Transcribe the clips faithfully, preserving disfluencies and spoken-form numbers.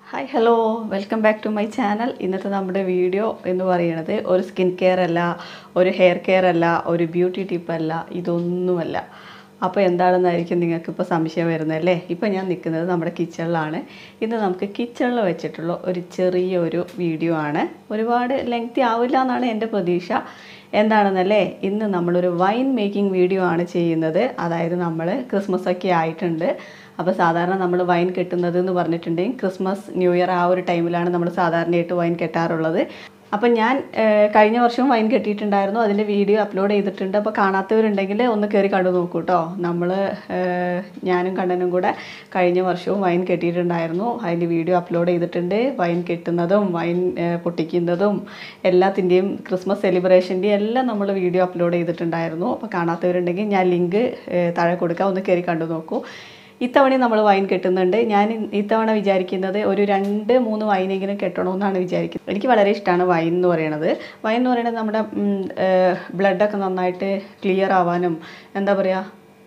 Hi, hello, welcome back to my channel. ഇന്നത്തെ നമ്മുടെ video എന്ന് പറയുന്നത് ഒരു സ്കിൻ കെയർ അല്ല, ഒരു ഹെയർ കെയർ അല്ല, ഒരു ബ്യൂട്ടി ടിപ്പ് അല്ല, ഇതൊന്നുമല്ല. അപ്പോൾ എന്താണെന്നായിരിക്കും നിങ്ങൾക്ക് ഇപ്പോൾ സംശയം വരുന്നല്ലേ? ഇപ്പോൾ ഞാൻ നിൽക്കുന്നത് നമ്മുടെ കിച്ചണിലാണ്. ഇന്ന് നമുക്ക് കിച്ചണിൽ വെച്ചിട്ടുള്ള ഒരു ചെറിയൊരു വീഡിയോ ആണ്. ഒരുപാട് ലെങ്തി ആവില്ല എന്നാണ് എൻ്റെ പ്രതീക്ഷ. എന്താണെന്നല്ലേ, ഇന്ന് നമ്മളൊരു വൈൻ മേക്കിംഗ് വീഡിയോ ആണ് ചെയ്യുന്നത്. അതായത് നമ്മൾ ക്രിസ്മസ് ഒക്കെ ആയിട്ടുണ്ട്. അപ്പോൾ സാധാരണ നമ്മൾ വൈൻ കെട്ടുന്നത് എന്ന് പറഞ്ഞിട്ടുണ്ടെങ്കിൽ ക്രിസ്മസ് ന്യൂ ഇയർ ആ ഒരു ടൈമിലാണ് നമ്മൾ സാധാരണയായിട്ട് വൈൻ കെട്ടാറുള്ളത്. അപ്പം ഞാൻ കഴിഞ്ഞ വർഷവും വൈൻ കെട്ടിയിട്ടുണ്ടായിരുന്നു. അതിൻ്റെ വീഡിയോ അപ്ലോഡ് ചെയ്തിട്ടുണ്ട്. അപ്പോൾ കാണാത്തവരുണ്ടെങ്കിൽ ഒന്ന് കയറി കണ്ടു നോക്കൂ കേട്ടോ. നമ്മൾ ഞാനും കണ്ണനും കൂടെ കഴിഞ്ഞ വർഷവും വൈൻ കെട്ടിയിട്ടുണ്ടായിരുന്നു. അതിൻ്റെ വീഡിയോ അപ്ലോഡ് ചെയ്തിട്ടുണ്ട്. വൈൻ കെട്ടുന്നതും വൈൻ പൊട്ടിക്കുന്നതും എല്ലാത്തിൻ്റെയും ക്രിസ്മസ് സെലിബ്രേഷൻ്റെയും എല്ലാം നമ്മൾ വീഡിയോ അപ്ലോഡ് ചെയ്തിട്ടുണ്ടായിരുന്നു. അപ്പോൾ കാണാത്തവരുണ്ടെങ്കിൽ ഞാൻ ലിങ്ക് താഴെ കൊടുക്കാം, ഒന്ന് കയറി കണ്ടു നോക്കൂ. ഇത്തവണ നമ്മൾ വൈൻ കെട്ടുന്നുണ്ട്. ഞാൻ ഇത്തവണ വിചാരിക്കുന്നത് ഒരു രണ്ട് മൂന്ന് വൈനെങ്കിലും കെട്ടണമെന്നാണ് വിചാരിക്കുന്നത്. എനിക്ക് വളരെ ഇഷ്ടമാണ് വൈൻ എന്ന് പറയുന്നത്. വൈൻ എന്ന് പറയുന്നത് നമ്മുടെ ബ്ലഡൊക്കെ നന്നായിട്ട് ക്ലിയർ ആവാനും എന്താ പറയുക,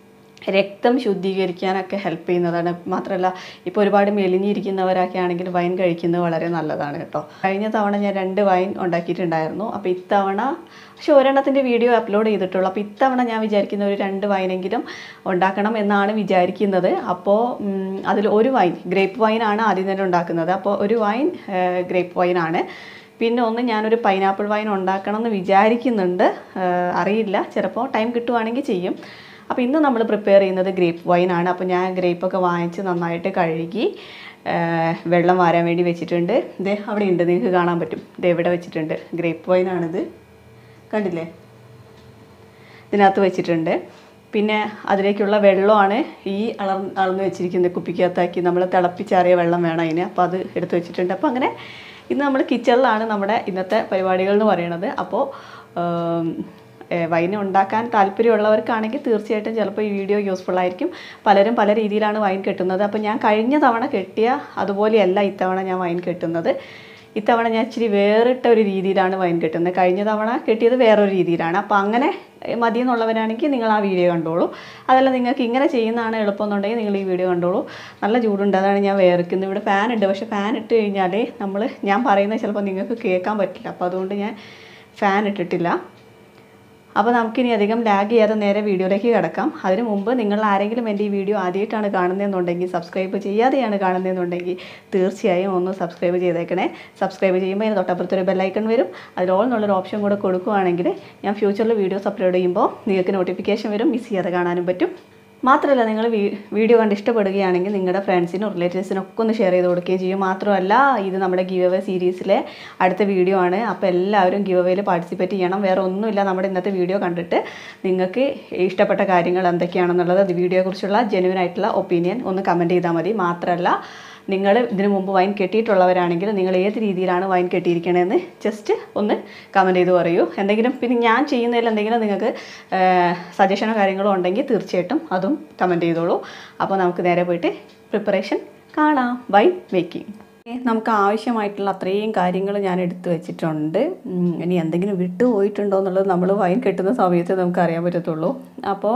രക്തം ശുദ്ധീകരിക്കാനൊക്കെ ഹെൽപ്പ് ചെയ്യുന്നതാണ്. മാത്രമല്ല ഇപ്പോൾ ഒരുപാട് മെലിഞ്ഞിരിക്കുന്നവരൊക്കെ ആണെങ്കിൽ വൈൻ കഴിക്കുന്നത് വളരെ നല്ലതാണ് കേട്ടോ. കഴിഞ്ഞ തവണ ഞാൻ രണ്ട് വൈൻ ഉണ്ടാക്കിയിട്ടുണ്ടായിരുന്നു. അപ്പോൾ ഇത്തവണ പക്ഷേ ഒരെണ്ണത്തിൻ്റെ വീഡിയോ അപ്ലോഡ് ചെയ്തിട്ടുള്ളൂ. അപ്പോൾ ഇത്തവണ ഞാൻ വിചാരിക്കുന്ന ഒരു രണ്ട് വൈനെങ്കിലും ഉണ്ടാക്കണം എന്നാണ് വിചാരിക്കുന്നത്. അപ്പോൾ അതിൽ ഒരു വൈൻ ഗ്രേപ്പ് വൈനാണ് ആദ്യം തന്നെ ഉണ്ടാക്കുന്നത്. അപ്പോൾ ഒരു വൈൻ ഗ്രേപ്പ് വൈനാണ്. പിന്നെ ഒന്ന് ഞാനൊരു പൈനാപ്പിൾ വൈൻ ഉണ്ടാക്കണം എന്ന് വിചാരിക്കുന്നുണ്ട്. അറിയില്ല, ചിലപ്പോൾ ടൈം കിട്ടുവാണെങ്കിൽ ചെയ്യും. അപ്പോൾ ഇന്ന് നമ്മൾ പ്രിപ്പയർ ചെയ്യുന്നത് ഗ്രേപ്പ് വൈനാണ്. അപ്പോൾ ഞാൻ ഗ്രേപ്പൊക്കെ വാങ്ങിച്ച് നന്നായിട്ട് കഴുകി വെള്ളം വാരാൻ വേണ്ടി വെച്ചിട്ടുണ്ട്. ഇത് അവിടെ ഉണ്ട്, നിങ്ങൾക്ക് കാണാൻ പറ്റും. ഇത് എവിടെ വെച്ചിട്ടുണ്ട്, ഗ്രേപ്പ് വൈനാണിത്, കണ്ടില്ലേ, ഇതിനകത്ത് വെച്ചിട്ടുണ്ട്. പിന്നെ അതിലേക്കുള്ള വെള്ളമാണ് ഈ അളർ അളന്ന് വെച്ചിരിക്കുന്നത്. കുപ്പിക്കകത്താക്കി നമ്മൾ തിളപ്പിച്ചാറിയ വെള്ളം വേണം അതിന്. അപ്പോൾ അത് എടുത്ത് വെച്ചിട്ടുണ്ട്. അപ്പോൾ അങ്ങനെ ഇന്ന് നമ്മൾ കിച്ചണിലാണ് നമ്മുടെ ഇന്നത്തെ പരിപാടികൾ എന്ന് പറയുന്നത്. അപ്പോൾ വൈൻ ഉണ്ടാക്കാൻ താല്പര്യമുള്ളവർക്കാണെങ്കിൽ തീർച്ചയായിട്ടും ചിലപ്പോൾ ഈ വീഡിയോ യൂസ്ഫുൾ ആയിരിക്കും. പലരും പല രീതിയിലാണ് വൈൻ കെട്ടുന്നത്. അപ്പോൾ ഞാൻ കഴിഞ്ഞ തവണ കെട്ടിയ അതുപോലെയല്ല ഇത്തവണ ഞാൻ വൈൻ കെട്ടുന്നത്. ഇത്തവണ ഞാൻ ഇച്ചിരി വേറിട്ട ഒരു രീതിയിലാണ് വൈൻ കെട്ടുന്നത്. കഴിഞ്ഞ തവണ കെട്ടിയത് വേറൊരു രീതിയിലാണ്. അപ്പോൾ അങ്ങനെ മതി എന്നുള്ളവരാണെങ്കിൽ നിങ്ങൾ ആ വീഡിയോ കണ്ടോളൂ. അതല്ല നിങ്ങൾക്ക് ഇങ്ങനെ ചെയ്യുന്നതാണ് എളുപ്പമെന്നുണ്ടെങ്കിൽ നിങ്ങൾ ഈ വീഡിയോ കണ്ടോളൂ. നല്ല ചൂടുണ്ട്, അതാണ് ഞാൻ വേർക്കുന്നത്. ഇവിടെ ഫാൻ ഉണ്ട്, പക്ഷേ ഫാൻ ഇട്ട് കഴിഞ്ഞാൽ നമ്മൾ ഞാൻ പറയുന്നത് ചിലപ്പോൾ നിങ്ങൾക്ക് കേൾക്കാൻ പറ്റില്ല. അപ്പോൾ അതുകൊണ്ട് ഞാൻ ഫാൻ ഇട്ടിട്ടില്ല. അപ്പോൾ നമുക്കിനി അധികം ലാഗ് ചെയ്യാതെ നേരെ വീഡിയോയിലേക്ക് കിടക്കാം. അതിനു മുമ്പ് നിങ്ങൾ ആരെങ്കിലും എൻ്റെ ഈ വീഡിയോ ആദ്യമായിട്ടാണ് കാണുന്നതെന്നുണ്ടെങ്കിൽ, സബ്സ്ക്രൈബ് ചെയ്യാതെയാണ് കാണുന്നതെന്നുണ്ടെങ്കിൽ തീർച്ചയായും ഒന്ന് സബ്സ്ക്രൈബ് ചെയ്തേക്കണേ. സബ്സ്ക്രൈബ് ചെയ്യുമ്പോൾ അതിന് തൊട്ടപ്പുറത്തൊരു ബെല്ലൈക്കൺ വരും. അതിൽ ഓൾ എന്നുള്ളൊരു ഓപ്ഷൻ കൂടെ കൊടുക്കുകയാണെങ്കിൽ ഞാൻ ഫ്യൂച്ചറിൽ വീഡിയോസ് അപ്ലോഡ് ചെയ്യുമ്പോൾ നിങ്ങൾക്ക് നോട്ടിഫിക്കേഷൻ വരും, മിസ് ചെയ്യാതെ കാണാനും പറ്റും. മാത്രമല്ല, നിങ്ങൾ വീഡിയോ കണ്ട് ഇഷ്ടപ്പെടുകയാണെങ്കിൽ നിങ്ങളുടെ ഫ്രണ്ട്സിനും റിലേറ്റീവ്സിനും ഒക്കെ ഒന്ന് ഷെയർ ചെയ്ത് കൊടുക്കുകയും ചെയ്യും. മാത്രമല്ല, ഇത് നമ്മുടെ ഗിവ് അവേ സീരീസിലെ അടുത്ത വീഡിയോ ആണ്. അപ്പോൾ എല്ലാവരും ഗിവ് അവേയിൽ പാർട്ടിസിപ്പേറ്റ് ചെയ്യണം. വേറെ ഒന്നുമില്ല, നമ്മുടെ ഇന്നത്തെ വീഡിയോ കണ്ടിട്ട് നിങ്ങൾക്ക് ഇഷ്ടപ്പെട്ട കാര്യങ്ങൾ എന്തൊക്കെയാണെന്നുള്ളത്, വീഡിയോയെക്കുറിച്ചുള്ള ജെന്യുവൻ ആയിട്ടുള്ള ഒപ്പീനിയൻ ഒന്ന് കമൻറ്റ് ചെയ്താൽ മതി. മാത്രമല്ല, നിങ്ങൾ ഇതിനു മുമ്പ് വൈൻ കെട്ടിയിട്ടുള്ളവരാണെങ്കിൽ നിങ്ങൾ ഏത് രീതിയിലാണ് വൈൻ കെട്ടിയിരിക്കണമെന്ന് ജസ്റ്റ് ഒന്ന് കമൻറ്റ് ചെയ്ത് പറയൂ. എന്തെങ്കിലും പിന്നെ ഞാൻ ചെയ്യുന്നതിൽ എന്തെങ്കിലും നിങ്ങൾക്ക് സജഷനോ കാര്യങ്ങളോ ഉണ്ടെങ്കിൽ തീർച്ചയായിട്ടും അതും കമൻറ്റ് ചെയ്തോളൂ. അപ്പോൾ നമുക്ക് നേരെ പോയിട്ട് പ്രിപ്പറേഷൻ കാണാം. വൈൻ മേക്കിംഗ് നമുക്ക് ആവശ്യമായിട്ടുള്ള അത്രയും കാര്യങ്ങൾ ഞാൻ എടുത്തു വെച്ചിട്ടുണ്ട്. ഇനി എന്തെങ്കിലും വിട്ടു പോയിട്ടുണ്ടോ എന്നുള്ളത് നമ്മൾ വൈൻ കെട്ടുന്ന സമയത്ത് നമുക്ക് അറിയാൻ പറ്റത്തുള്ളൂ. അപ്പോൾ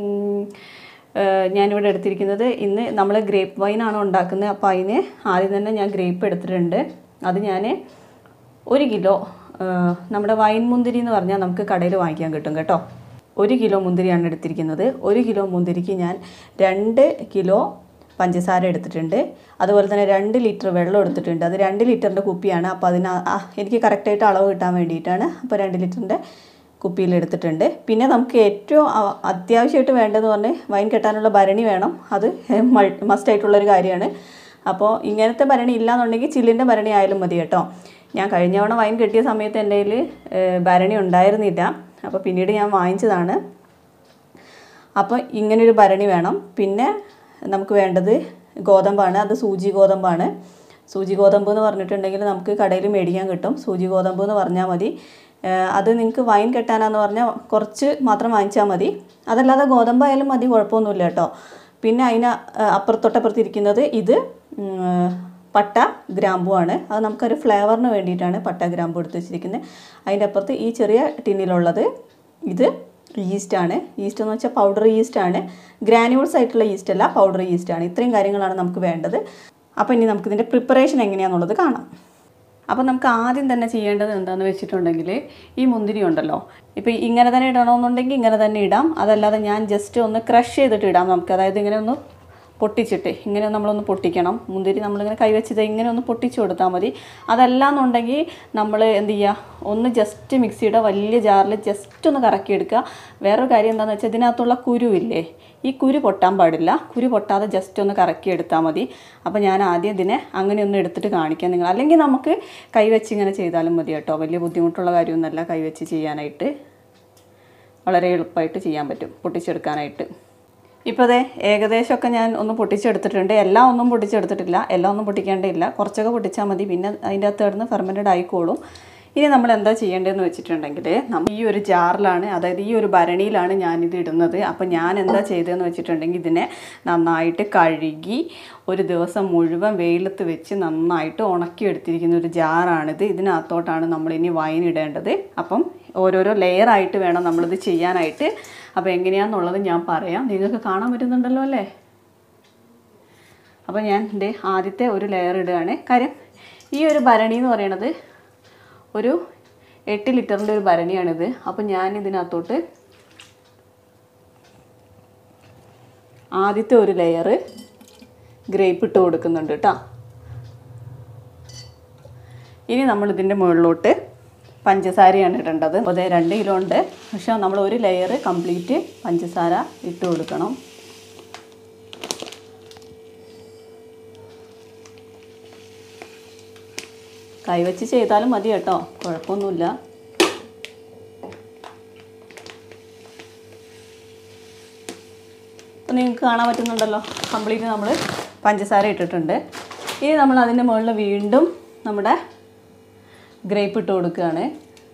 ഞാനിവിടെ എടുത്തിരിക്കുന്നത് ഇന്ന് നമ്മൾ ഗ്രേപ്പ് വൈനാണ് ഉണ്ടാക്കുന്നത്. അപ്പോൾ അതിന് ആദ്യം തന്നെ ഞാൻ ഗ്രേപ്പ് എടുത്തിട്ടുണ്ട്. അത് ഞാൻ ഒരു കിലോ നമ്മുടെ വൈൻ മുന്തിരി എന്ന് പറഞ്ഞാൽ നമുക്ക് കടയിൽ വാങ്ങിക്കാൻ കിട്ടും കേട്ടോ. ഒരു കിലോ മുന്തിരിയാണ് എടുത്തിരിക്കുന്നത്. ഒരു കിലോ മുന്തിരിക്ക് ഞാൻ രണ്ട് കിലോ പഞ്ചസാര എടുത്തിട്ടുണ്ട്. അതുപോലെ തന്നെ രണ്ട് ലിറ്റർ വെള്ളം എടുത്തിട്ടുണ്ട്. അത് രണ്ട് ലിറ്ററിൻ്റെ കുപ്പിയാണ്. അപ്പോൾ അതിന് എനിക്ക് കറക്റ്റായിട്ട് അളവ് കിട്ടാൻ വേണ്ടിയിട്ടാണ്. അപ്പോൾ രണ്ട് ലിറ്ററിൻ്റെ കുപ്പിയിലെടുത്തിട്ടുണ്ട്. പിന്നെ നമുക്ക് ഏറ്റവും അത്യാവശ്യമായിട്ട് വേണ്ടതെന്ന് പറഞ്ഞാൽ വൈൻ കെട്ടാനുള്ള ഭരണി വേണം. അത് മസ്റ്റായിട്ടുള്ളൊരു കാര്യമാണ്. അപ്പോൾ ഇങ്ങനത്തെ ഭരണി ഇല്ലയെന്നുണ്ടെങ്കിൽ ചില്ലിൻ്റെ ഭരണി ആയാലും മതി കേട്ടോ. ഞാൻ കഴിഞ്ഞ തവണ വൈൻ കെട്ടിയ സമയത്ത് എൻ്റെ കയ്യിൽ ഭരണി ഉണ്ടായിരുന്നില്ല. അപ്പോൾ പിന്നീട് ഞാൻ വാങ്ങിച്ചതാണ്. അപ്പോൾ ഇങ്ങനൊരു ഭരണി വേണം. പിന്നെ നമുക്ക് വേണ്ടത് ഗോതമ്പാണ്. അത് സൂചി ഗോതമ്പാണ്. സൂചി ഗോതമ്പ് എന്ന് പറഞ്ഞിട്ടുണ്ടെങ്കിൽ നമുക്ക് കടയിൽ മേടിക്കാൻ കിട്ടും. സൂചി ഗോതമ്പ് എന്ന് പറഞ്ഞാൽ മതി. അത് നിങ്ങൾക്ക് വൈൻ കെട്ടാനാന്ന് പറഞ്ഞാൽ കുറച്ച് മാത്രം വാങ്ങിച്ചാൽ മതി. അതല്ലാതെ ഗോതമ്പായാലും മതി, കുഴപ്പമൊന്നുമില്ല കേട്ടോ. പിന്നെ അതിന് അപ്പുറത്തൊട്ടപ്പുറത്തിരിക്കുന്നത് ഇത് പട്ട ഗ്രാമ്പുവാണ്. അത് നമുക്കൊരു ഫ്ലേവറിന് വേണ്ടിയിട്ടാണ് പട്ട ഗ്രാമ്പു എടുത്ത് വെച്ചിരിക്കുന്നത്. അതിൻ്റെ അപ്പുറത്ത് ഈ ചെറിയ ടിന്നിലുള്ളത് ഇത് ഈസ്റ്റാണ്. ഈസ്റ്റ് എന്ന് വെച്ചാൽ പൗഡർ ഈസ്റ്റാണ്. ഗ്രാനുവൽസ് ആയിട്ടുള്ള ഈസ്റ്റ് അല്ല, പൗഡർ ഈസ്റ്റാണ്. ഇത്രയും കാര്യങ്ങളാണ് നമുക്ക് വേണ്ടത്. അപ്പോൾ ഇനി നമുക്കിതിൻ്റെ പ്രിപ്പറേഷൻ എങ്ങനെയാണെന്നുള്ളത് കാണാം. അപ്പോൾ നമുക്ക് ആദ്യം തന്നെ ചെയ്യേണ്ടത് എന്താണെന്ന് വെച്ചിട്ടുണ്ടെങ്കിൽ ഈ മുന്തിരി ഉണ്ടല്ലോ, ഇപ്പോൾ ഇങ്ങനെ തന്നെ ഇടണമെന്നുണ്ടെങ്കിൽ ഇങ്ങനെ തന്നെ ഇടാം. അതല്ലാതെ ഞാൻ ജസ്റ്റ് ഒന്ന് ക്രഷ് ചെയ്തിട്ട് ഇടാം നമുക്ക്. അതായത് ഇങ്ങനെ ഒന്ന് പൊട്ടിച്ചിട്ട് ഇങ്ങനെ നമ്മളൊന്ന് പൊട്ടിക്കണം. മുന്തിരി നമ്മളിങ്ങനെ കൈവച്ചത് ഇങ്ങനെ ഒന്ന് പൊട്ടിച്ചു കൊടുത്താൽ മതി. അതല്ലാന്നുണ്ടെങ്കിൽ നമ്മൾ എന്ത് ചെയ്യുക, ഒന്ന് ജസ്റ്റ് മിക്സിയുടെ വലിയ ജാറിൽ ജസ്റ്റ് ഒന്ന് കറക്കിയെടുക്കുക. വേറൊരു കാര്യം എന്താണെന്ന് വെച്ചാൽ ഇതിനകത്തുള്ള കുരുവില്ലേ, ഈ കുരു പൊട്ടാൻ പാടില്ല. കുരു പൊട്ടാതെ ജസ്റ്റ് ഒന്ന് കറക്കിയെടുത്താൽ മതി. അപ്പോൾ ഞാൻ ആദ്യം ഇതിനെ അങ്ങനെ ഒന്ന് എടുത്തിട്ട് കാണിക്കാം നിങ്ങൾ. അല്ലെങ്കിൽ നമുക്ക് കൈവച്ച് ഇങ്ങനെ ചെയ്താലും മതി കേട്ടോ. വലിയ ബുദ്ധിമുട്ടുള്ള കാര്യമൊന്നുമല്ല കൈവച്ച് ചെയ്യാനായിട്ട്. വളരെ എളുപ്പമായിട്ട് ചെയ്യാൻ പറ്റും പൊട്ടിച്ചെടുക്കാനായിട്ട്. ഇപ്പോൾ അതെ ഏകദേശമൊക്കെ ഞാൻ ഒന്ന് പൊട്ടിച്ചെടുത്തിട്ടുണ്ട്. എല്ലാം ഒന്നും പൊട്ടിച്ചെടുത്തിട്ടില്ല, എല്ലാം ഒന്നും പൊട്ടിക്കേണ്ടതില്ല. കുറച്ചൊക്കെ പൊട്ടിച്ചാൽ മതി. പിന്നെ അതിൻ്റെ അകത്ത് കിടന്ന് ഫെർമെൻറ്റഡ് ആയിക്കോളും. ഇനി നമ്മൾ എന്താ ചെയ്യേണ്ടതെന്ന് വെച്ചിട്ടുണ്ടെങ്കിൽ നമ്മൾ ഈ ഒരു ജാറിലാണ്, അതായത് ഈ ഒരു ഭരണിയിലാണ് ഞാനിത് ഇടുന്നത്. അപ്പോൾ ഞാൻ എന്താ ചെയ്തതെന്ന് വെച്ചിട്ടുണ്ടെങ്കിൽ ഇതിനെ നന്നായിട്ട് കഴുകി ഒരു ദിവസം മുഴുവൻ വെയിലത്ത് വെച്ച് നന്നായിട്ട് ഉണക്കിയെടുത്തിരിക്കുന്ന ഒരു ജാറാണിത്. ഇതിനകത്തോട്ടാണ് നമ്മളിനി വൈൻ ഇടേണ്ടത്. അപ്പം ഓരോരോ ലെയറായിട്ട് വേണം നമ്മളിത് ചെയ്യാനായിട്ട്. അപ്പോൾ എങ്ങനെയാണെന്നുള്ളത് ഞാൻ പറയാം. നിങ്ങൾക്ക് കാണാൻ പറ്റുന്നുണ്ടല്ലോ അല്ലേ? അപ്പോൾ ഞാൻ എൻ്റെ ആദ്യത്തെ ഒരു ലെയർ ഇടുകയാണ്. കാര്യം ഈ ഒരു ഭരണി എന്ന് പറയണത് ഒരു എട്ട് ലിറ്ററിൻ്റെ ഒരു ഭരണിയാണിത്. അപ്പോൾ ഞാൻ ഇതിനകത്തോട്ട് ആദ്യത്തെ ഒരു ലെയർ ഗ്രേപ്പ് ഇട്ട് കൊടുക്കുന്നുണ്ട് കേട്ടോ. ഇനി നമ്മൾ ഇതിൻ്റെ മുകളിലോട്ട് പഞ്ചസാരയാണ് ഇടേണ്ടത്. അപ്പോൾ അതേ രണ്ട് കിലോ ഉണ്ട്, പക്ഷേ നമ്മൾ ഒരു ലെയർ കംപ്ലീറ്റ് പഞ്ചസാര ഇട്ട് കൊടുക്കണം. കൈവച്ച് ചെയ്താലും മതി കേട്ടോ, കുഴപ്പമൊന്നുമില്ല. അപ്പോൾ നിങ്ങൾക്ക് കാണാൻ പറ്റുന്നുണ്ടല്ലോ, കംപ്ലീറ്റ് നമ്മൾ പഞ്ചസാര ഇട്ടിട്ടുണ്ട്. ഇനി നമ്മൾ അതിൻ്റെ മുകളിൽ വീണ്ടും നമ്മുടെ ഗ്രേപ്പ് ഇട്ട് കൊടുക്കുകയാണ്.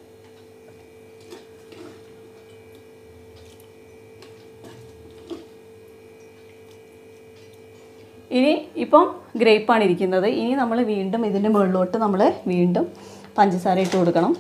ഇനി ഇപ്പം ഗ്രേപ്പാണ് ഇരിക്കുന്നത്. ഇനി നമ്മൾ വീണ്ടും ഇതിൻ്റെ മുകളിലോട്ട് നമ്മൾ വീണ്ടും പഞ്ചസാര ഇട്ട് കൊടുക്കണം.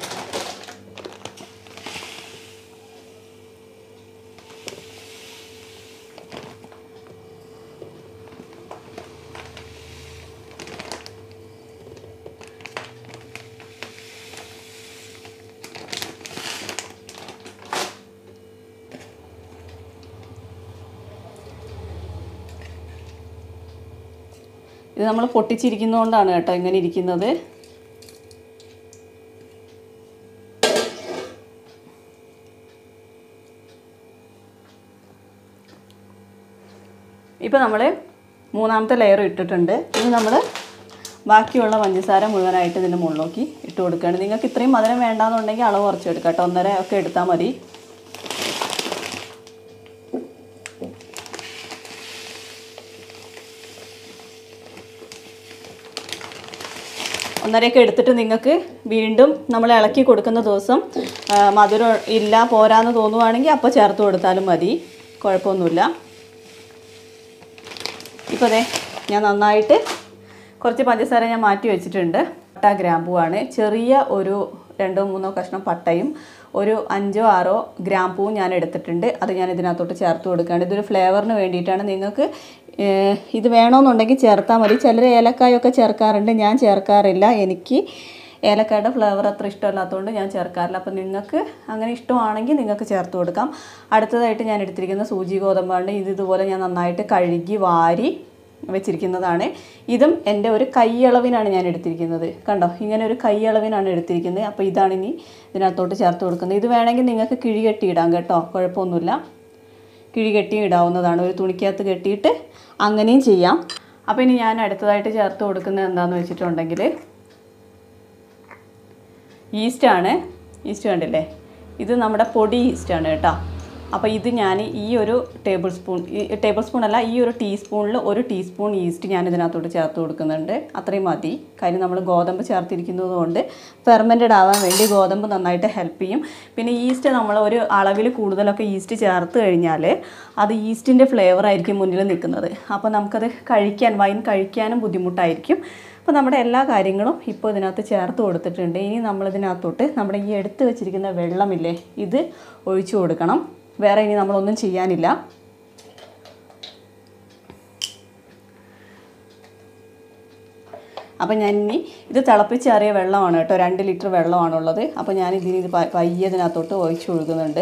ഇത് നമ്മൾ പൊട്ടിച്ചിരിക്കുന്നതുകൊണ്ടാണ് കേട്ടോ ഇങ്ങനെ ഇരിക്കുന്നത്. ഇപ്പോൾ നമ്മൾ മൂന്നാമത്തെ ലെയർ ഇട്ടിട്ടുണ്ട്. ഇനി നമ്മൾ ബാക്കിയുള്ള പഞ്ചസാര മുഴുവനായിട്ട് ഇതിൻ്റെ മുകളിലേക്ക് ഇട്ട് കൊടുക്കുകയാണ്. നിങ്ങൾക്ക് ഇത്രയും മധുരം വേണ്ടാന്നുണ്ടെങ്കിൽ അളവ് കുറച്ച് എടുക്കാം കേട്ടോ. ഒന്നര ഒക്കെ എടുത്താൽ മതി. ഒന്നരയൊക്കെ എടുത്തിട്ട് നിങ്ങൾക്ക് വീണ്ടും നമ്മൾ ഇളക്കി കൊടുക്കുന്ന ദിവസം മധുരം ഇല്ല പോരാന്ന് തോന്നുവാണെങ്കിൽ അപ്പോൾ ചേർത്ത് കൊടുത്താലും മതി, കുഴപ്പമൊന്നുമില്ല. ഇപ്പോൾ അതെ ഞാൻ നന്നായിട്ട് കുറച്ച് പഞ്ചസാര ഞാൻ മാറ്റി വെച്ചിട്ടുണ്ട്. പട്ട ഗ്രാമ്പൂവാണ്. ചെറിയ ഒരു രണ്ടോ മൂന്നോ കഷ്ണം പട്ടയും ഒരു അഞ്ചോ ആറോ ഗ്രാമ്പൂവും ഞാൻ എടുത്തിട്ടുണ്ട്. അത് ഞാൻ ഇതിനകത്തോട്ട് ചേർത്ത് കൊടുക്കുകയാണ്. ഇതൊരു ഫ്ലേവറിന് വേണ്ടിയിട്ടാണ്. നിങ്ങൾക്ക് ഇത് വേണമെന്നുണ്ടെങ്കിൽ ചേർത്താൽ മതി. ചിലർ ഏലക്കായൊക്കെ ചേർക്കാറുണ്ട്, ഞാൻ ചേർക്കാറില്ല. എനിക്ക് ഏലക്കായുടെ ഫ്ലേവർ അത്ര ഇഷ്ടമല്ലാത്തതുകൊണ്ട് ഞാൻ ചേർക്കാറില്ല. അപ്പോൾ നിങ്ങൾക്ക് അങ്ങനെ ഇഷ്ടമാണെങ്കിൽ നിങ്ങൾക്ക് ചേർത്ത് കൊടുക്കാം. അടുത്തതായിട്ട് ഞാൻ എടുത്തിരിക്കുന്ന സൂചി ഗോതമ്പാണ്. ഇത് ഇതുപോലെ ഞാൻ നന്നായിട്ട് കഴുകി വാരി വെച്ചിരിക്കുന്നതാണ്. ഇതും എൻ്റെ ഒരു കൈയളവിനാണ് ഞാൻ എടുത്തിരിക്കുന്നത്. കണ്ടോ, ഇങ്ങനെ ഒരു കൈയളവിനാണ് എടുത്തിരിക്കുന്നത്. അപ്പോൾ ഇതാണ് ഇനി ഇതിനകത്തോട്ട് ചേർത്ത് കൊടുക്കുന്നത്. ഇത് വേണമെങ്കിൽ നിങ്ങൾക്ക് കിഴി കെട്ടിയിടാം കേട്ടോ, കുഴപ്പമൊന്നുമില്ല. കിഴി കെട്ടി ഇടാവുന്നതാണ്. ഒരു തുണിക്കകത്ത് കെട്ടിയിട്ട് അങ്ങനെയും ചെയ്യാം. അപ്പോൾ ഇനി ഞാൻ അടുത്തതായിട്ട് ചേർത്ത് കൊടുക്കുന്നത് എന്താണെന്ന് വെച്ചിട്ടുണ്ടെങ്കിൽ ഈസ്റ്റാണ്. ഈസ്റ്റ് കണ്ടില്ലേ, ഇത് നമ്മുടെ പൊടി ഈസ്റ്റാണ് കേട്ടോ. അപ്പോൾ ഇത് ഞാൻ ഈ ഒരു ടേബിൾ സ്പൂൺ ടേബിൾ സ്പൂൺ അല്ല ഈ ഒരു ടീസ്പൂണിൽ ഒരു ടീസ്പൂൺ ഈസ്റ്റ് ഞാൻ ഇതിനകത്തോട്ട് ചേർത്ത് കൊടുക്കുന്നുണ്ട്. അത്രയും മതി. കാര്യം നമ്മൾ ഗോതമ്പ് ചേർത്തിരിക്കുന്നത് കൊണ്ട് ഫെർമെൻറ്റഡ് ആവാൻ വേണ്ടി ഗോതമ്പ് നന്നായിട്ട് ഹെൽപ്പ് ചെയ്യും. പിന്നെ ഈസ്റ്റ് നമ്മൾ ഒരു അളവിൽ കൂടുതലൊക്കെ ഈസ്റ്റ് ചേർത്ത് കഴിഞ്ഞാൽ അത് ഈസ്റ്റിൻ്റെ ഫ്ലേവർ ആയിരിക്കും മുന്നിൽ നിൽക്കുന്നത്. അപ്പോൾ നമുക്കത് കഴിക്കാൻ വൈൻ കഴിക്കാനും ബുദ്ധിമുട്ടായിരിക്കും. അപ്പോൾ നമ്മുടെ എല്ലാ കാര്യങ്ങളും ഇപ്പോൾ ഇതിനകത്ത് ചേർത്ത് കൊടുത്തിട്ടുണ്ട്. ഇനി നമ്മളിതിനകത്തോട്ട് നമ്മുടെ ഈ എടുത്ത് വെച്ചിരിക്കുന്ന വെള്ളമില്ലേ, ഇത് ഒഴിച്ചു കൊടുക്കണം. വേറെ ഇനി നമ്മളൊന്നും ചെയ്യാനില്ല. അപ്പോൾ ഞാൻ ഇനി ഇത് തിളപ്പിച്ചാറിയ വെള്ളമാണ് കേട്ടോ, രണ്ട് ലിറ്റർ വെള്ളമാണുള്ളത്. അപ്പോൾ ഞാൻ ഇതിന് ഇത് പയ്യെ ഇതിനകത്തോട്ട് ഒഴിച്ചു കൊടുക്കുന്നുണ്ട്.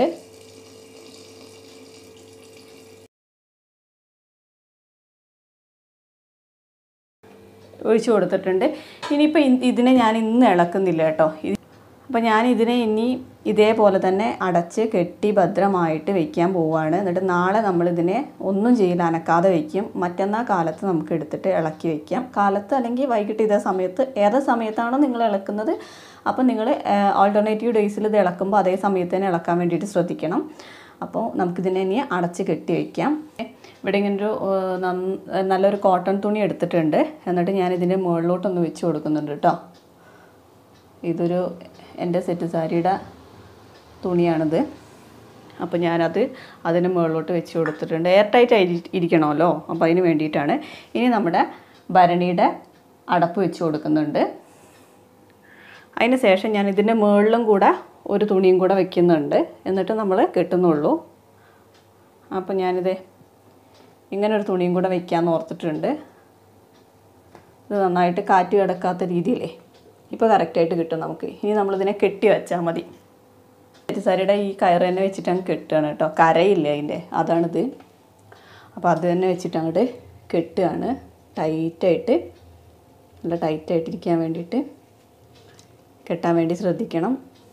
ഒഴിച്ചു കൊടുത്തിട്ടുണ്ട്. ഇനിയിപ്പോൾ ഇതിനെ ഞാൻ ഇന്ന് ഇളക്കുന്നില്ല കേട്ടോ. അപ്പോൾ ഞാൻ ഇതിനെ ഇനി ഇതേപോലെ തന്നെ അടച്ച് കെട്ടി ഭദ്രമായിട്ട് വയ്ക്കാൻ പോവുകയാണ്. എന്നിട്ട് നാളെ നമ്മളിതിനെ ഒന്നും ചെയ്യില്ല, അനക്കാതെ വയ്ക്കും. മറ്റന്നാൾ കാലത്ത് നമുക്ക് എടുത്തിട്ട് ഇളക്കി വയ്ക്കാം. കാലത്ത് അല്ലെങ്കിൽ വൈകിട്ട് ഇതേ സമയത്ത്, ഏത് സമയത്താണോ നിങ്ങൾ ഇളക്കുന്നത് അപ്പോൾ നിങ്ങൾ ആൾട്ടർനേറ്റീവ് ഡേയ്സിൽ ഇത് ഇളക്കുമ്പോൾ അതേ സമയത്ത് തന്നെ ഇളക്കാൻ വേണ്ടിയിട്ട് ശ്രദ്ധിക്കണം. അപ്പോൾ നമുക്കിതിനെ ഇനി അടച്ച് കെട്ടി വയ്ക്കാം. ഇവിടെ ഇങ്ങനൊരു നല്ലൊരു കോട്ടൺ തുണി എടുത്തിട്ടുണ്ട്. എന്നിട്ട് ഞാൻ ഇതിൻ്റെ മുകളിലോട്ടൊന്ന് വെച്ച് കൊടുക്കുന്നുണ്ട് കേട്ടോ. ഇതൊരു എൻ്റെ സെറ്റ് സാരിയുടെ തുണിയാണിത്. അപ്പോൾ ഞാനത് അതിന് മുകളിലോട്ട് വെച്ച് കൊടുത്തിട്ടുണ്ട്. എയർ ടൈറ്റ് ആയി ഇരിക്കണമല്ലോ, അപ്പോൾ അതിന് വേണ്ടിയിട്ടാണ്. ഇനി നമ്മുടെ ഭരണിയുടെ അടപ്പ് വെച്ച് കൊടുക്കുന്നുണ്ട്. അതിന് ശേഷം ഞാൻ ഇതിൻ്റെ മുകളിലും കൂടെ ഒരു തുണിയും കൂടെ വെക്കുന്നുണ്ട്. എന്നിട്ട് നമ്മൾ കെട്ടുന്നുള്ളൂ. അപ്പോൾ ഞാനിത് ഇങ്ങനൊരു തുണിയും കൂടെ വയ്ക്കാമെന്ന് ഓർത്തിട്ടുണ്ട്. ഇത് നന്നായിട്ട് കാറ്റ് കിടക്കാത്ത രീതിയിലേ ഇപ്പോൾ കറക്റ്റായിട്ട് കിട്ടും നമുക്ക്. ഇനി നമ്മളിതിനെ കെട്ടി വെച്ചാൽ മതി. സാരിയുടെ ഈ കയറ് തന്നെ വെച്ചിട്ട് അങ്ങ് കെട്ടുകയാണ് കേട്ടോ. കരയില്ല അതിൻ്റെ, അതാണിത്. അപ്പോൾ അത് തന്നെ വെച്ചിട്ട് അങ്ങോട്ട് കെട്ടുകയാണ്. ടൈറ്റായിട്ട്, നല്ല ടൈറ്റായിട്ടിരിക്കാൻ വേണ്ടിയിട്ട് കെട്ടാൻ വേണ്ടി ശ്രദ്ധിക്കണം.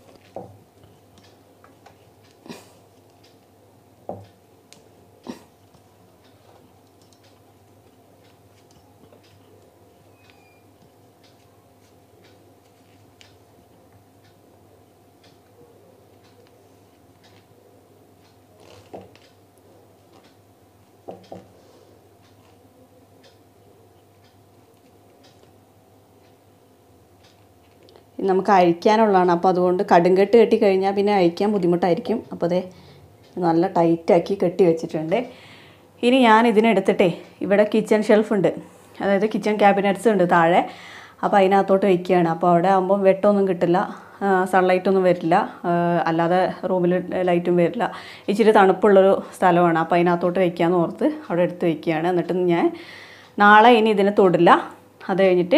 നമുക്ക് അഴിക്കാനുള്ളതാണ്. അപ്പോൾ അതുകൊണ്ട് കടുങ്കെട്ട് കെട്ടി കഴിഞ്ഞാൽ പിന്നെ അഴിക്കാൻ ബുദ്ധിമുട്ടായിരിക്കും. അപ്പോൾ അതേ നല്ല ടൈറ്റാക്കി കെട്ടി വെച്ചിട്ടുണ്ട്. ഇനി ഞാൻ ഇതിനെടുത്തിട്ടേ ഇവിടെ കിച്ചൺ ഷെൽഫ് ഉണ്ട്, അതായത് കിച്ചൺ ക്യാബിനറ്റ്സ് ഉണ്ട് താഴെ. അപ്പോൾ അതിനകത്തോട്ട് വയ്ക്കുകയാണ്. അപ്പോൾ അവിടെ ആകുമ്പം വെട്ടമൊന്നും കിട്ടില്ല, സൺലൈറ്റൊന്നും വരില്ല, അല്ലാതെ റൂമിൽ ലൈറ്റും വരില്ല. ഇച്ചിരി തണുപ്പുള്ളൊരു സ്ഥലമാണ്. അപ്പോൾ അതിനകത്തോട്ട് വയ്ക്കാമെന്ന് ഓർത്ത് അവിടെ എടുത്ത് വയ്ക്കുകയാണ്. എന്നിട്ട് ഞാൻ നാളെ ഇനി ഇതിനെ തൊടില്ല. അത് കഴിഞ്ഞിട്ട്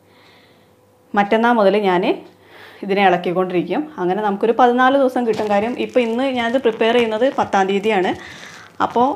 മറ്റന്നാൾ മുതൽ ഞാൻ ഇതിനെ ഇളക്കിക്കൊണ്ടിരിക്കും. അങ്ങനെ നമുക്കൊരു പതിനാല് ദിവസം കിട്ടും. കാര്യം ഇപ്പോൾ ഇന്ന് ഞാനിത് പ്രിപ്പയർ ചെയ്യുന്നത് പത്താം തീയതിയാണ്. അപ്പോൾ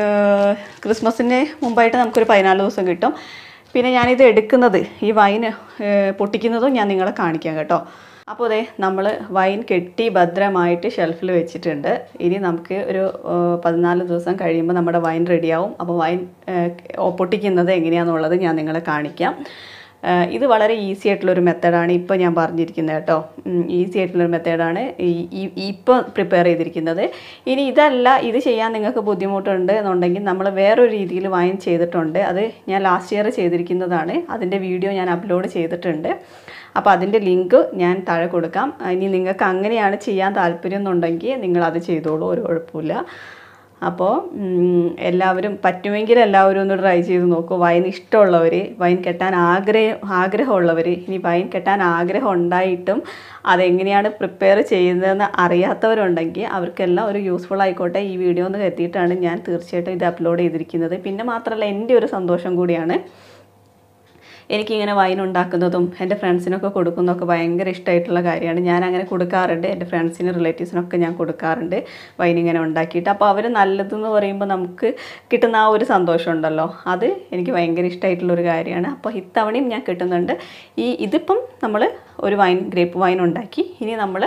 ക്രിസ്മസിന് മുമ്പായിട്ട് നമുക്കൊരു പതിനാല് ദിവസം കിട്ടും. പിന്നെ ഞാനിത് എടുക്കുന്നത്, ഈ വൈൻ പൊട്ടിക്കുന്നതും ഞാൻ നിങ്ങളെ കാണിക്കാം കേട്ടോ. അപ്പോൾ അതെ നമ്മൾ വൈൻ കെട്ടി ഭദ്രമായിട്ട് ഷെൽഫിൽ വെച്ചിട്ടുണ്ട്. ഇനി നമുക്ക് ഒരു പതിനാല് ദിവസം കഴിയുമ്പോൾ നമ്മുടെ വൈൻ റെഡിയാവും. അപ്പോൾ വൈൻ പൊട്ടിക്കുന്നത് എങ്ങനെയാണെന്നുള്ളത് ഞാൻ നിങ്ങളെ കാണിക്കാം. ഇത് വളരെ ഈസി ആയിട്ടുള്ളൊരു മെത്തേഡാണ് ഇപ്പോൾ ഞാൻ പറഞ്ഞിരിക്കുന്നത് കേട്ടോ. ഈസി ആയിട്ടുള്ളൊരു മെത്തേഡാണ് ഈ ഇപ്പോൾ പ്രിപ്പയർ ചെയ്തിരിക്കുന്നത്. ഇനി ഇതല്ല, ഇത് ചെയ്യാൻ നിങ്ങൾക്ക് ബുദ്ധിമുട്ടുണ്ട് എന്നുണ്ടെങ്കിൽ നമ്മൾ വേറൊരു രീതിയിൽ വൈൻ ചെയ്തിട്ടുണ്ട്. അത് ഞാൻ ലാസ്റ്റ് ഇയർ ചെയ്തിരിക്കുന്നതാണ്. അതിൻ്റെ വീഡിയോ ഞാൻ അപ്ലോഡ് ചെയ്തിട്ടുണ്ട്. അപ്പോൾ അതിൻ്റെ ലിങ്ക് ഞാൻ താഴെ കൊടുക്കാം. ഇനി നിങ്ങൾക്ക് അങ്ങനെയാണ് ചെയ്യാൻ താല്പര്യം എന്നുണ്ടെങ്കിൽ നിങ്ങളത് ചെയ്തോളൂ, ഒരു കുഴപ്പമില്ല. അപ്പോൾ എല്ലാവരും പറ്റുമെങ്കിൽ എല്ലാവരും ഒന്ന് ട്രൈ ചെയ്ത് നോക്കൂ. വൈൻ ഇഷ്ടമുള്ളവർ, വൈൻ കെട്ടാൻ ആഗ്രഹം ആഗ്രഹമുള്ളവർ, ഇനി വൈൻ കെട്ടാൻ ആഗ്രഹം ഉണ്ടായിട്ടും അതെങ്ങനെയാണ് പ്രിപ്പയർ ചെയ്യുന്നതെന്ന് അറിയാത്തവരുണ്ടെങ്കിൽ അവർക്കെല്ലാം ഒരു യൂസ്ഫുൾ ആയിക്കോട്ടെ ഈ വീഡിയോ എന്ന് കരുതിയിട്ടാണ് ഞാൻ തീർച്ചയായിട്ടും ഇത് അപ്ലോഡ് ചെയ്തിരിക്കുന്നത്. പിന്നെ മാത്രമല്ല എൻ്റെ ഒരു സന്തോഷം കൂടിയാണ്. എനിക്കിങ്ങനെ വൈൻ ഉണ്ടാക്കുന്നതും എൻ്റെ ഫ്രണ്ട്സിനൊക്കെ കൊടുക്കുന്നതൊക്കെ ഭയങ്കര ഇഷ്ടമായിട്ടുള്ള കാര്യമാണ്. ഞാൻ അങ്ങനെ കൊടുക്കാറുണ്ട്, എൻ്റെ ഫ്രണ്ട്സിനും റിലേറ്റീവ്സിനൊക്കെ ഞാൻ കൊടുക്കാറുണ്ട് വൈൻ ഇങ്ങനെ ഉണ്ടാക്കിയിട്ട്. അപ്പോൾ അവർ നല്ലതെന്ന് പറയുമ്പോൾ നമുക്ക് കിട്ടുന്ന ആ ഒരു സന്തോഷം ഉണ്ടല്ലോ, അത് എനിക്ക് ഭയങ്കര ഇഷ്ടമായിട്ടുള്ളൊരു കാര്യമാണ്. അപ്പോൾ ഇത്തവണയും ഞാൻ കിട്ടുന്നുണ്ട്. ഈ ഇതിപ്പം നമ്മൾ ഒരു വൈൻ, ഗ്രേപ്പ് വൈൻ ഉണ്ടാക്കി. ഇനി നമ്മൾ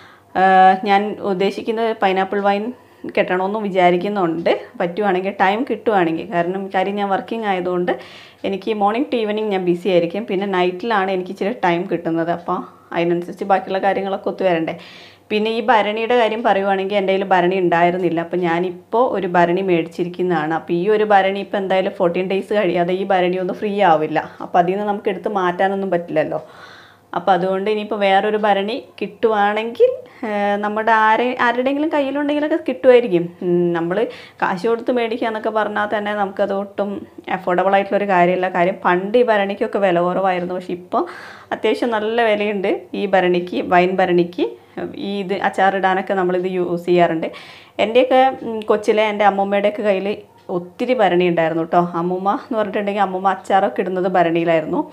ഞാൻ ഉദ്ദേശിക്കുന്നത് പൈനാപ്പിൾ വൈൻ കെട്ടണമെന്ന് വിചാരിക്കുന്നുണ്ട്. പറ്റുവാണെങ്കിൽ, ടൈം കിട്ടുവാണെങ്കിൽ. കാരണം കാര്യം ഞാൻ വർക്കിംഗ് ആയതുകൊണ്ട് എനിക്ക് മോർണിംഗ് ടു ഈവനിങ് ഞാൻ ബിസി ആയിരിക്കും. പിന്നെ നൈറ്റിലാണ് എനിക്ക് ഇച്ചിരി ടൈം കിട്ടുന്നത്. അപ്പോൾ അതിനനുസരിച്ച് ബാക്കിയുള്ള കാര്യങ്ങളൊക്കെ ഒത്തുവരണ്ടേ. പിന്നെ ഈ ഭരണിയുടെ കാര്യം പറയുവാണെങ്കിൽ എൻ്റെ കയ്യിൽ ഭരണി ഉണ്ടായിരുന്നില്ല. അപ്പോൾ ഞാനിപ്പോൾ ഒരു ഭരണി മേടിച്ചിരിക്കുന്നതാണ്. അപ്പോൾ ഈ ഒരു ഭരണി ഇപ്പോൾ എന്തായാലും ഫോർട്ടീൻ ഡേയ്സ് കഴിയാതെ ഈ ഭരണി ഒന്നും ഫ്രീ ആവില്ല. അപ്പോൾ അതിൽ നിന്ന് നമുക്ക് എടുത്ത് മാറ്റാനൊന്നും പറ്റില്ലല്ലോ. അപ്പോൾ അതുകൊണ്ട് ഇനിയിപ്പോൾ വേറൊരു ഭരണി കിട്ടുവാണെങ്കിൽ നമ്മുടെ ആരെ ആരുടെയെങ്കിലും കയ്യിലുണ്ടെങ്കിലൊക്കെ കിട്ടുമായിരിക്കും. നമ്മൾ കാശ് കൊടുത്ത് മേടിക്കുക എന്നൊക്കെ പറഞ്ഞാൽ തന്നെ നമുക്കത് ഒട്ടും അഫോർഡബിൾ ആയിട്ടുള്ളൊരു കാര്യമില്ല. കാര്യം പണ്ട് ഈ ഭരണിക്കൊക്കെ വില കുറവായിരുന്നു. പക്ഷെ ഇപ്പോൾ അത്യാവശ്യം നല്ല വിലയുണ്ട് ഈ ഭരണിക്ക്, വൈൻ ഭരണിക്ക്. ഈ ഇത് അച്ചാറിടാനൊക്കെ നമ്മളിത് യൂസ് ചെയ്യാറുണ്ട്. എൻ്റെയൊക്കെ കൊച്ചിലെ എൻ്റെ അമ്മൂമ്മയുടെയൊക്കെ കയ്യിൽ ഒത്തിരി ഭരണി ഉണ്ടായിരുന്നു കേട്ടോ. അമ്മൂമ്മ എന്ന് പറഞ്ഞിട്ടുണ്ടെങ്കിൽ അമ്മൂമ്മ അച്ചാറൊക്കെ ഇടുന്നത് ഭരണിയിലായിരുന്നു.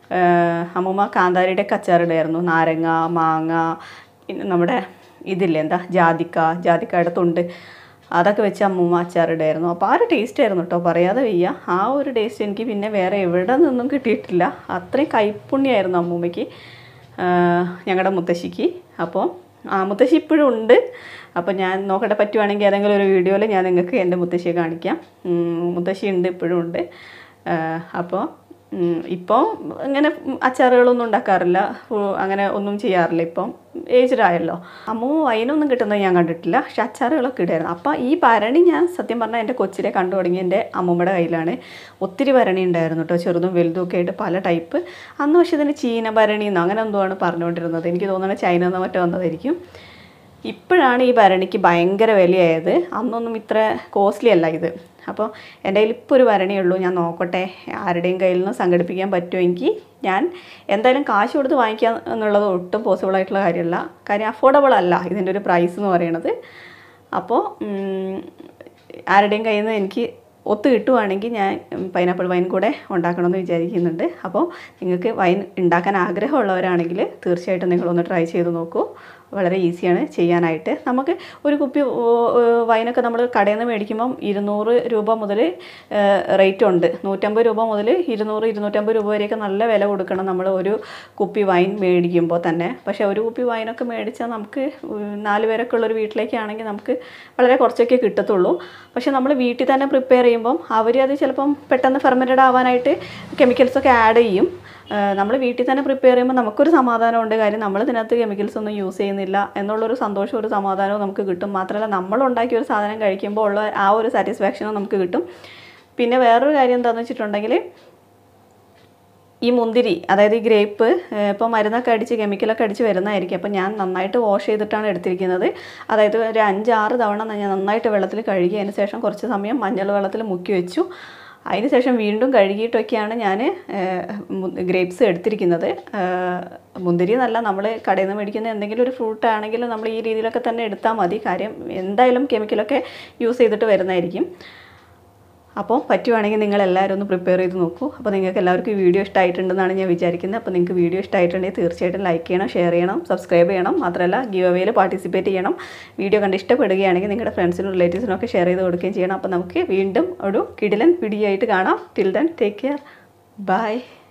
അമ്മൂമ്മ കാന്താരിയുടെയൊക്കെ അച്ചാറിടായിരുന്നു. നാരങ്ങ, മാങ്ങ, പിന്നെ നമ്മുടെ ഇതില്ലേ എന്താ ജാതിക്ക, ജാതിക്കയുടെ തൊണ്ട്, അതൊക്കെ വെച്ച് അമ്മൂമ്മ അച്ചാറിടായിരുന്നു. അപ്പോൾ ആ ഒരു ടേസ്റ്റ് ആയിരുന്നു കേട്ടോ, പറയാതെ വയ്യ. ആ ഒരു ടേസ്റ്റ് എനിക്ക് പിന്നെ വേറെ എവിടെ നിന്നും കിട്ടിയിട്ടില്ല. അത്രയും കൈപ്പുണ്യമായിരുന്നു അമ്മൂമ്മയ്ക്ക്, ഞങ്ങളുടെ മുത്തശ്ശിക്ക്. അപ്പോൾ ആ മുത്തശ്ശി ഇപ്പോഴും ഉണ്ട്. അപ്പോൾ ഞാൻ നോക്കട്ടെ, പറ്റുവാണെങ്കിൽ ഏതെങ്കിലും ഒരു വീഡിയോയിൽ ഞാൻ നിങ്ങൾക്ക് എൻ്റെ മുത്തശ്ശിയെ കാണിക്കാം. മുത്തശ്ശി ഉണ്ട്, ഇപ്പോഴും ഉണ്ട്. അപ്പോൾ ഇപ്പോൾ ഇങ്ങനെ അച്ചാറുകളൊന്നും ഉണ്ടാക്കാറില്ല, അങ്ങനെ ഒന്നും ചെയ്യാറില്ല. ഇപ്പം ഏജ്ഡായല്ലോ. അമ്മൂ വൈനൊന്നും കിട്ടുന്നത് ഞാൻ കണ്ടിട്ടില്ല, പക്ഷെ അച്ചാറുകളൊക്കെ ഇടായിരുന്നു. അപ്പോൾ ഈ ഭരണി ഞാൻ സത്യം പറഞ്ഞാൽ എൻ്റെ കൊച്ചിലെ കണ്ടു തുടങ്ങി എൻ്റെ അമ്മൂമ്മയുടെ കയ്യിലാണ്. ഒത്തിരി ഭരണി ഉണ്ടായിരുന്നു കേട്ടോ, ചെറുതും വലുതും ഒക്കെ ആയിട്ട് പല ടൈപ്പ്. അന്ന് പക്ഷേ ഇതിന് ചീന ഭരണി എന്നോ അങ്ങനെ എന്തോ ആണ് പറഞ്ഞുകൊണ്ടിരുന്നത്. എനിക്ക് തോന്നുന്നത് ചൈന നിന്ന് മറ്റോ വന്നതായിരിക്കും. ഇപ്പോഴാണ് ഈ ഭരണിക്ക് ഭയങ്കര വിലയായത്. അന്നൊന്നും ഇത്ര കോസ്റ്റ്ലി അല്ല ഇത്. അപ്പോൾ എൻ്റെ കയ്യിൽ ഇപ്പോൾ ഒരു ഭരണിയുള്ളൂ. ഞാൻ നോക്കട്ടെ ആരുടെയും കയ്യിൽ നിന്ന് സംഘടിപ്പിക്കാൻ പറ്റുമെങ്കിൽ ഞാൻ എന്തായാലും കാശ് കൊടുത്ത് വാങ്ങിക്കുക എന്നുള്ളത് ഒട്ടും പോസിബിൾ ആയിട്ടുള്ള കാര്യമല്ല. കാര്യം അഫോർഡബിൾ അല്ല ഇതിൻ്റെ ഒരു പ്രൈസ് എന്ന് പറയുന്നത്. അപ്പോൾ ആരുടെയും കയ്യിൽ നിന്ന് എനിക്ക് ഒത്ത് കിട്ടുവാണെങ്കിൽ ഞാൻ പൈനാപ്പിൾ വൈൻ കൂടെ ഉണ്ടാക്കണമെന്ന് വിചാരിക്കുന്നുണ്ട്. അപ്പോൾ നിങ്ങൾക്ക് വൈൻ ഉണ്ടാക്കാൻ ആഗ്രഹമുള്ളവരാണെങ്കിൽ തീർച്ചയായിട്ടും നിങ്ങളൊന്ന് ട്രൈ ചെയ്ത് നോക്കൂ. വളരെ ഈസിയാണ് ചെയ്യാനായിട്ട്. നമുക്ക് ഒരു കുപ്പി വൈനൊക്കെ നമ്മൾ കടയിൽ നിന്ന് മേടിക്കുമ്പം ഇരുന്നൂറ് രൂപ മുതൽ റേറ്റ് ഉണ്ട്. നൂറ്റമ്പത് രൂപ മുതൽ ഇരുന്നൂറ് ഇരുന്നൂറ്റമ്പത് രൂപ വരെയൊക്കെ നല്ല വില കൊടുക്കണം നമ്മൾ ഒരു കുപ്പി വൈൻ മേടിക്കുമ്പോൾ തന്നെ. പക്ഷേ ഒരു കുപ്പി വൈനൊക്കെ മേടിച്ചാൽ നമുക്ക് നാല് പേരൊക്കെ ഉള്ളൊരു വീട്ടിലേക്കാണെങ്കിൽ നമുക്ക് വളരെ കുറച്ചൊക്കെ കിട്ടത്തുള്ളൂ. പക്ഷേ നമ്മൾ വീട്ടിൽ തന്നെ പ്രിപ്പയർ ചെയ്യുമ്പം അവർ അത് ചിലപ്പം പെട്ടെന്ന് ഫെർമെൻറ്റഡ് ആവാനായിട്ട് കെമിക്കൽസൊക്കെ ആഡ് ചെയ്യും. നമ്മൾ വീട്ടിൽ തന്നെ പ്രിപ്പയർ ചെയ്യുമ്പോൾ നമുക്കൊരു സമാധാനമുണ്ട്. കാര്യം നമ്മൾ ഇതിനകത്ത് കെമിക്കൽസ് ഒന്നും യൂസ് ചെയ്യുന്നില്ല എന്നുള്ളൊരു സന്തോഷവും ഒരു സമാധാനവും നമുക്ക് കിട്ടും. മാത്രമല്ല നമ്മളുണ്ടാക്കിയ ഒരു സാധനം കഴിക്കുമ്പോൾ ഉള്ള ആ ഒരു സാറ്റിസ്ഫാക്ഷനും നമുക്ക് കിട്ടും. പിന്നെ വേറൊരു കാര്യം എന്താണെന്ന് വെച്ചിട്ടുണ്ടെങ്കിൽ ഈ മുന്തിരി, അതായത് ഈ ഗ്രേപ്പ് ഇപ്പോൾ മരുന്നൊക്കെ അടിച്ച് കെമിക്കലൊക്കെ അടിച്ച് വരുന്നതായിരിക്കും. അപ്പോൾ ഞാൻ നന്നായിട്ട് വാഷ് ചെയ്തിട്ടാണ് എടുത്തിരിക്കുന്നത്. അതായത് ഒരു അഞ്ചാറ് തവണ ഞാൻ നന്നായിട്ട് വെള്ളത്തിൽ കഴുകി അതിന് ശേഷം കുറച്ച് സമയം മഞ്ഞൾ വെള്ളത്തിൽ മുക്കി വെച്ചു. അതിന് ശേഷം വീണ്ടും കഴുകിയിട്ടൊക്കെയാണ് ഞാൻ ഗ്രേപ്സ് എടുത്തിരിക്കുന്നത്. മുന്തിരി എന്നല്ല, നമ്മൾ കടയിൽ നിന്ന് മേടിക്കുന്ന എന്തെങ്കിലും ഒരു ഫ്രൂട്ട് ആണെങ്കിലും നമ്മൾ ഈ രീതിയിലൊക്കെ തന്നെ എടുത്താൽ മതി. കാര്യം എന്തായാലും കെമിക്കലൊക്കെ യൂസ് ചെയ്തിട്ട് വരുന്നതായിരിക്കും. അപ്പോൾ പറ്റുവാണെങ്കിൽ നിങ്ങളെല്ലാവരും ഒന്ന് പ്രിപ്പയർ ചെയ്ത് നോക്കൂ. അപ്പോൾ നിങ്ങൾക്ക് എല്ലാവർക്കും ഈ വീഡിയോ ഇഷ്ടമായിട്ടുണ്ടെന്നാണ് ഞാൻ വിചാരിക്കുന്നത്. അപ്പോൾ നിങ്ങൾക്ക് വീഡിയോ ഇഷ്ടമായിട്ടുണ്ടെങ്കിൽ തീർച്ചയായിട്ടും ലൈക്ക് ചെയ്യണം, ഷെയർ ചെയ്യണം, സബ്സ്ക്രൈബ് ചെയ്യണം. മാത്രമല്ല ഗിവ് അവേയിൽ പാർട്ടിസിപ്പേറ്റ് ചെയ്യണം. വീഡിയോ കണ്ട് ഇഷ്ടപ്പെടുകയാണെങ്കിൽ നിങ്ങളുടെ ഫ്രണ്ട്സിനും റിലേറ്റീവ്സിനും ഒക്കെ ഷെയർ ചെയ്ത് കൊടുക്കുകയും ചെയ്യണം. അപ്പോൾ നമുക്ക് വീണ്ടും ഒരു കിടിലൻ വീഡിയോ ആയിട്ട് കാണാം. Till then take care, by.